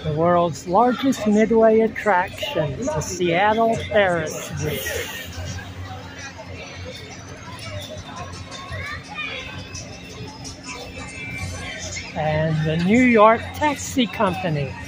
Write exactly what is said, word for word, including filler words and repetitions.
The world's largest Midway attraction, the Seattle Ferris wheel. And the New York Taxi Company.